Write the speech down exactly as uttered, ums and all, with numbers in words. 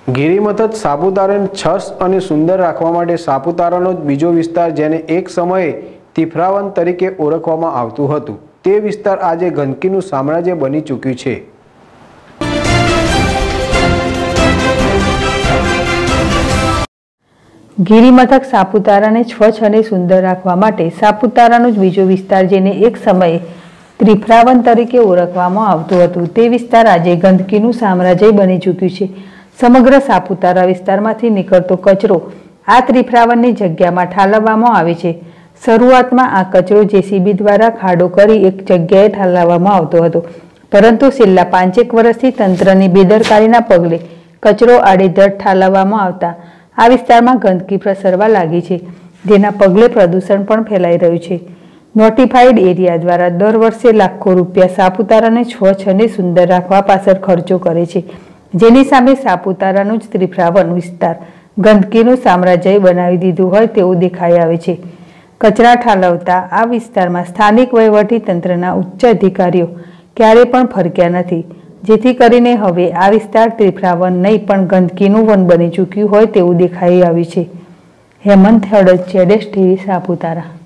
ગિરિમથક સાપુતારાને છસ અને સુંદર રાખવા માટે સાપુતારાનો જ બીજો વિસ્તાર, જેને એક સમયે તિફરાવન તરીકે ઓળખવામાં આવતું હતું, તે વિસ્તાર આજે ગંદકીનું સામ્રાજ્ય બની ચૂક્યું છે। ગિરિમથક સાપુતારાને સ્વચ્છ અને સુંદર રાખવા માટે સાપુતારાનો જ બીજો વિસ્તાર, જેને એક સમયે ત્રિફ્રાવન તરીકે ઓળખવામાં આવતું હતું, તે વિસ્તાર આજે ગંદકીનું સામ્રાજ્ય બની ચૂક્યું છે। સમગ્ર સાપુતારા વિસ્તારમાંથી નીકળતો કચરો આ ત્રિફ્રાવનની જગ્યામાં ઠાલવવામાં આવે છે। શરૂઆતમાં આ કચરો જેસીબી દ્વારા ખાડો કરી એક જગ્યાએ ઠાલવવામાં આવતો હતો, પરંતુ છેલ્લા પાંચેક વર્ષથી તંત્રની બેદરકારીના પગલે કચરો આડેધડ ઠાલવવામાં આવતા આ વિસ્તારમાં ગંદકી પ્રસરવા લાગી છે, જેના પગલે પ્રદૂષણ પણ ફેલાઈ રહ્યું છે। નોટિફાઈડ એરિયા દ્વારા દર વર્ષે લાખો રૂપિયા સાપુતારાને સ્વચ્છ અને સુંદર રાખવા પાછળ ખર્ચો કરે છે, જેની સામે સાપુતારાનું જ ત્રિફ્રાવન વિસ્તાર ગંદકીનું સામ્રાજ્ય બનાવી દીધું હોય તેવું દેખાઈ આવે છે। કચરા ઠાલવતા આ વિસ્તારમાં સ્થાનિક વહીવટી તંત્રના ઉચ્ચ અધિકારીઓ ક્યારે પણ ફરક્યા નથી, જેથી કરીને હવે આ વિસ્તાર ત્રિફ્રાવન નહીં પણ ગંદકીનું વન બની ચૂક્યું હોય તેવું દેખાઈ આવ્યું છે। હેમંત હળદ, જેડેશ ટીવી, સાપુતારા।